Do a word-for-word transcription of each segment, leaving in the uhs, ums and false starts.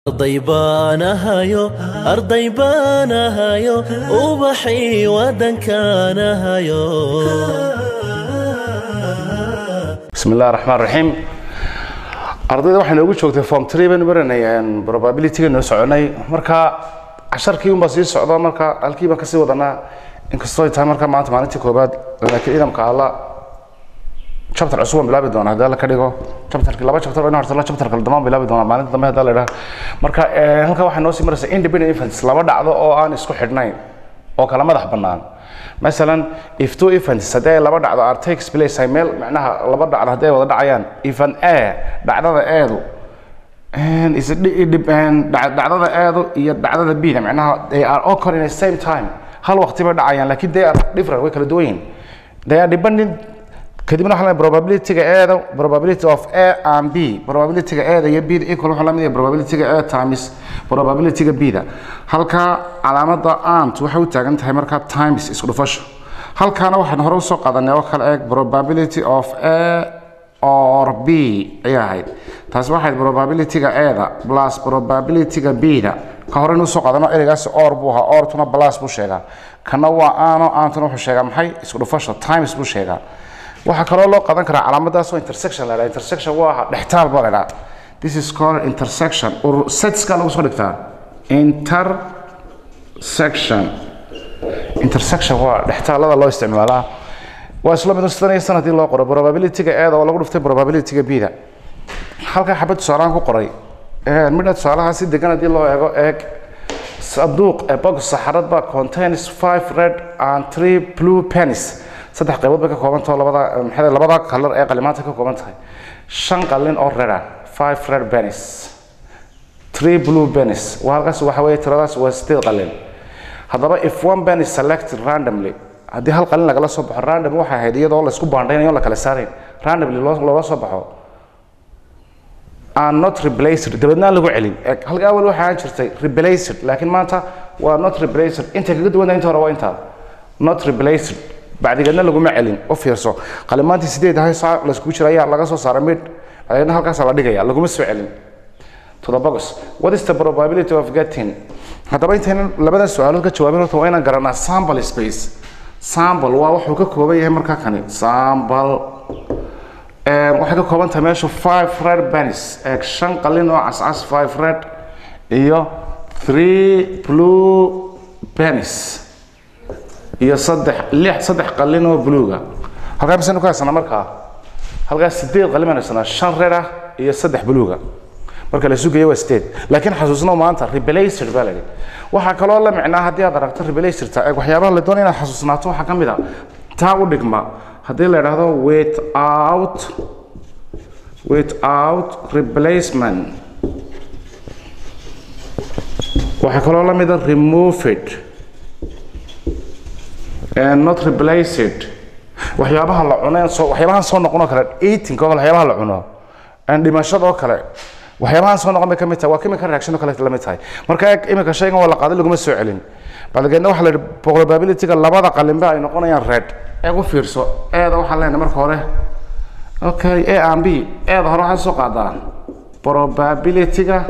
أرضي بانها يو أرضي بانها يو وبحي ودن كانها يو. بسم الله الرحمن الرحيم. أرضي waxaan ugu joogtay form three baan baranayaan probability noo soconay marka casharkii uma sii socdo marka halkiiba ka sii wadanaa inkastoo ay tahay marka maanta maalintii koobaad laakiin idamka alla chapter cusub bilaabi doona hadda la ka dhigo chapterkii laba chapter in horta la chapterka dhammaan bilaabi doona maalinta dambe hadda la yiraahdo marka halka waxaan noo sii maraysaa independent events laba dhacdo oo aan isku xidhnayn oo kala madax bannaan مثلا if two events haday laba dhacdo are takes place ay meel macnaha laba dhacdo haday wada dhacayaan event A dhacdada eedu and is depend dhacdada eedu iyo dhacdada B macnaha they are occurring at the same time hal waqti ba dhacayaan laakiin they are different way kala duwan yihiin they are dependent kadibna waxa la probability ga eedu probability of A and B probability ga eedu iyo B equal waxa la mid yahay probability ga A times probability ga B da halka calaamada ant waxa uu taagan tahay marka times isku dhufasho halkaana waxaan hore u soo qaadanay oo kale eeg probability of A or B ayahay taas waxay probability ga A da plus probability ga B da ka hore inuu soo qaadano ereygaas or buu ahaa or tuna plus buu sheegaa kana waa aano antuna wuxuu sheegaa maxay isku dhufasho times buu sheegaa waxa kale oo loo qaadan karaa calaamadaas oo intersection la yiraahdo intersection waa dhextaal baa la yiraahdaa this is called intersection or sets ka lagu soo dhigtaa intersection intersection waa dhextaalada loo isticmaalaa waa isla mid ah sanadii loo qoro probability ga eeda oo lagu dhuftay probability ga B da halka xabad saaran ku qoray ee midna saalaha si degan hadii loo eego eeg sanduuq ee box saxarad ba contains five red and three blue pennies saddex qaybood bay ka kooban tahay labada maxay labada color ee qalimaanta ka kooban tahay shan qalin oo red ah five red pennies three blue pennies waa halkaas waxa weeye tiradaas waa sideed qalin haddaba if one penny is selected randomly haddii hal qalin laga soo baxo random waxa ahayd iyadoo la isku baandhaynayo la kala saaray randomly loo soo baxo and not replaced dabadna lagu celin halka awal waxa aan jirtay replaced laakiin maanta waa not replaced inta kaga duwan inta hore waa inta not replaced بعدين لقوا معلن أوفيرسو قال ما أنت سيدي ده صار لسكوت شرايا لقى صار صار ميت بعدين هالكاس على دقيقة لقوا مسوي علن تطبقس what is the probability of getting هذا بيت هنا لبدا السؤال لقى جوابه توينا قرنا sample space sample واحد حكى كوبي هم مركا كني sample واحد كوبان تماشوا five red pennies action قلنا عس عس five red إيوه three blue pennies iyo saddex lix saddex qalin oo buluuga halka bisana ku haysana marka halka sideed qalin manasana shan red ah iyo saddex buluuga marka la sugayo waa sideed laakiin xasuusno maanta replaced baladi waxa kale oo la macnaa hadii aad aragto replaced ta waxyaabaha la doonayo inaad xasuusnaato waxa kamid ah taa u dhigma hadii la yiraahdo without without replacement waxa kale oo la mid ah removed and not replaced waxyaabaha la cunay soo waxyaabaha soo noqon kara eating oo waxyaabaha la cuno and dhimashada oo kale waxyaabaha soo noqon ka mid tahay waa chemical reaction oo kale la mid tahay marka imika shaygan waa la qaaday laguma soo celin baadgeedna waxa la probability ga labada qalinba ay noqonayaan red ee ku fiirso eeda waxa la marka hore okay A and B eeda hore waxa soo qaadaa probability ga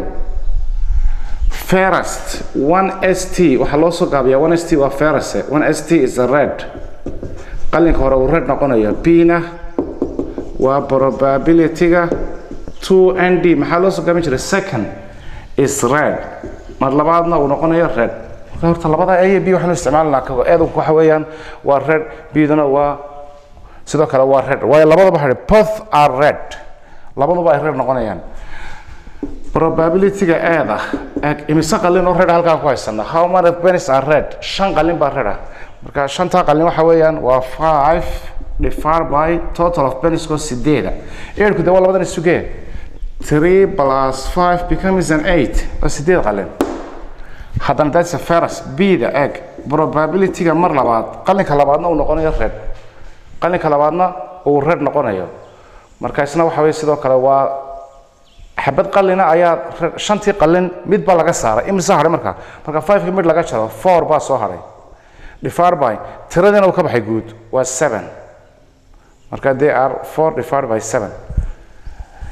first one S T waxa loo soo gaabiyaa one S T waa first one S T is a red qalinka hore uu red noqonayo B na waa probability ga two N D maxaa loo soo gaabin jiray second is red mar labaadna uu noqonayo red horta labada A iyo B waxaan isticmaalnaa kago eedu waxa weeyaan waa red B dana waa sidoo kale waa red way labadaba waxa both are red labadaba ay red noqonayaan probability ga eeda ag imisa qalin oo red halka ku haysana how many pennies are red shan qalin baa red marka shanta qalin waxa weeyaan waa five divided by total of pennies ko sideeda eerku dawa labadan isuge three plus five becomes an eight waa sideed qalin hadan that's a first B da ag probability ga mar labaad qalinka labaadna uu noqonayo red qalinka labaadna uu red noqonayo marka isna waxa weey sidoo kale waa xabad qalina ayaa shantii qalin mid ba laga saaray imisa haray marka marka five mid laga jaro four ba soo haray divided by tiradana uu ka baxay guud waa seven marka they are four divided by seven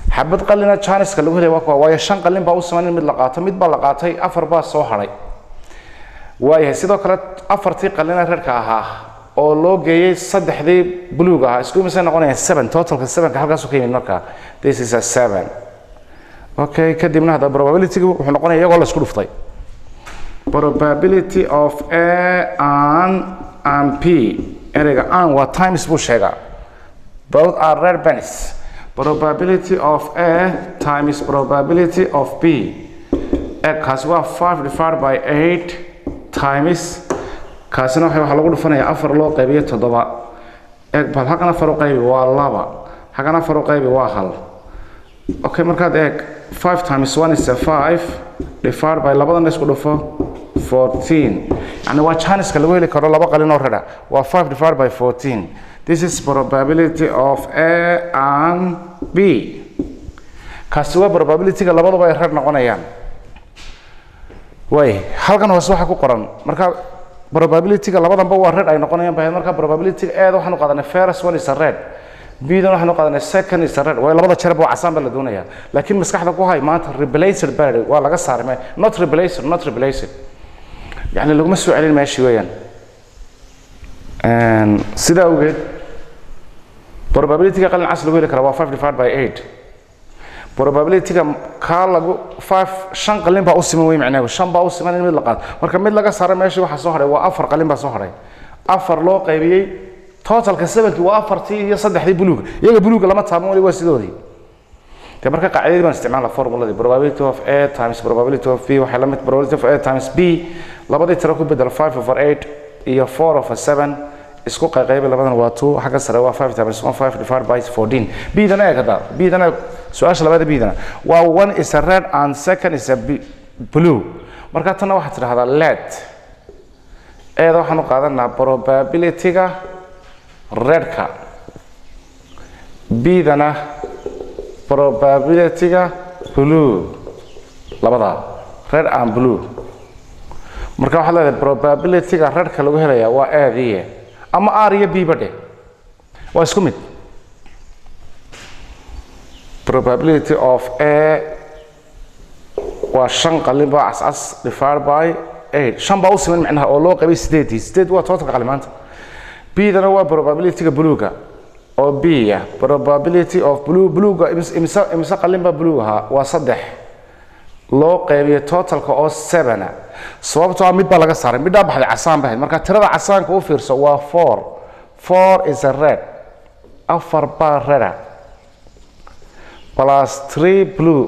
xabad qalina chaniska lagu helay waa kuwa waayo shan qalin baa u sameeyay mid la qaato mid baa la qaatay afar baa soo haray waayahay sidoo kale afartii qalina reerka ahaa oo loo geeyay saddexdii buluug ah isku misay noqonayaan seven totalka seven ka halkaas oo ka yimid marka this is a seven okay kadibna hada probability wuxuu noqonayaa iyagoo la isku dhuftay probability of A and and P erega and what times buu sheegaa both are red pennies probability of A times probability of B equals five divided by eight times kaasina waxa lagu dhufanayaa afar loo qaybiyo toddoba eeg bal halkan afar u qaybi waa laba halkan afar u qaybi waa hal okay markaad eeg five times one is a five divided by labadan isku dhufo fourteen yani waa chance ka lagu heli karo laba qalin oo rada waa five divided by fourteen this is probability of A and B kaasi waa probability ga labadaba ay rad noqonayaan way halkan hoos waxa ku qoran marka probability ga labadanba waa red ay noqonayaan baa marka probability A waxaan u qaadanay first one is a red B dan waxaan u qaadanay second is a red way labada jeer baa casaan baa la doonaya laakiin maskaxda ku hay maanta replaced baa waa laga saaray not replaced not replaced yani lagu ma soo celin meeshii weeyaan and sida ogeed probability ga qalin cas lagu heli karo waa five divided by eight probability ga ka lagu five shan qalin baa u siman way macnaheedu shan baa u siman in mid la qaado marka mid laga saaray meeshii waxa soo haray waa afar qalin baa soo haray afar loo qaybiyay totalka seven ki waa afartii iyo saddexdii buluug iyaga buluug lama taaban wali waa sidoodii de marka qaacidada baan isticmaalaa formulada probability of A times probability of B waxa la mid probability of A times B labadii tiro ku bedel five over eight iyo four over seven isku qayb labadan waa two xagga sare waa five times one five divided by fourteen B dana ee kada B dana su'aasha labada B dana waa one is a red and second is a blue marka tan waxa tiraahdaa lead ee waxaan u qaadanaa probability ga red ka B dana probability ga blue labada red and blue marka waxa la leeyahay probability ga red ka lagu helayaa waa A diye ama R iyo B bade waa isku mid probability of A waa shan qalin baa as divided by eight shan baa u siman macnaha oo loo qaybay eight eight waa total qalimaanta B dana waa probability ga blue ga oo B ya probability of blue blue ga imisa imisa qalin baa blue ha waa saddex loo qaybiyo totalka oo seven sababtoo ah mid baa laga saaray mid baxday casaan baa marka tirada casaanka u fiirso waa four four is a red afar baa red plus three blue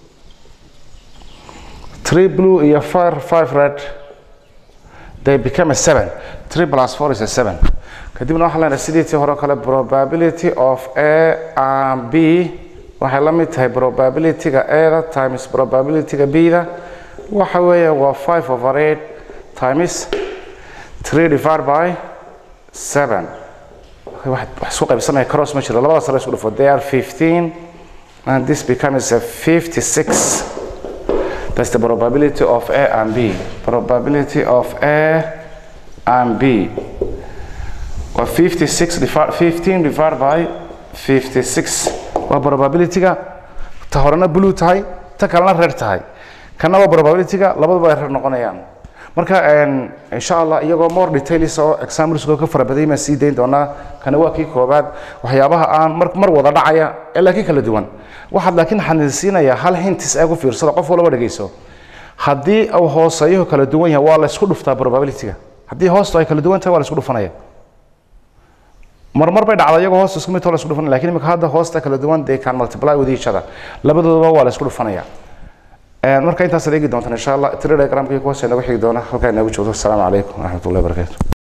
three blue iyo five five red they become a seven three plus four is a seven kadibna waxa la yiraahdaa sidii hore kale probability of A and B waxa la mid tahay probability ga A times probability ga B da waxa weeye waa five over eight times three divided by seven واحد سوق بسمة cross ما شاء الله labada sare isku dhufo they are fifteen and this becomes a fifty-six that's the probability of A and B probability of A and B or fifty-six divided fifteen divided by fifty-six waa probability ga ta horena blue tahay ta kalena red tahay kana waa probability ga labadaba ay red noqonayaan marka insha Allah iyagoo more details oo examples ka farabaday ma sii deyn doona kana waa kii koobaad waxyaabaha aan mar mar wada dhacaya ee laakiin kala duwan waxa laakiin xaniisinaya hal hints ay ku fiirsado qof walba dhageyso hadii uu hooseeyo kala duwan yahay waa la isku dhuftaa probability ga hadii hoosto ay kala duwan tahay waa la isku dhufanaya mar mar bay dhacday iyagoo hoosto isku mid la isku dhufanaya laakiin imika hadda hoosta kala duwan they can multiply with each other labadooda waa la isku dhufanaya marka intaas adeegi doontaan insha Allah tiro diagramkii ku hooseeya nagu xigi doona halka inagu joogto assalamu alaykum wa rahmatullahi wa barakatuh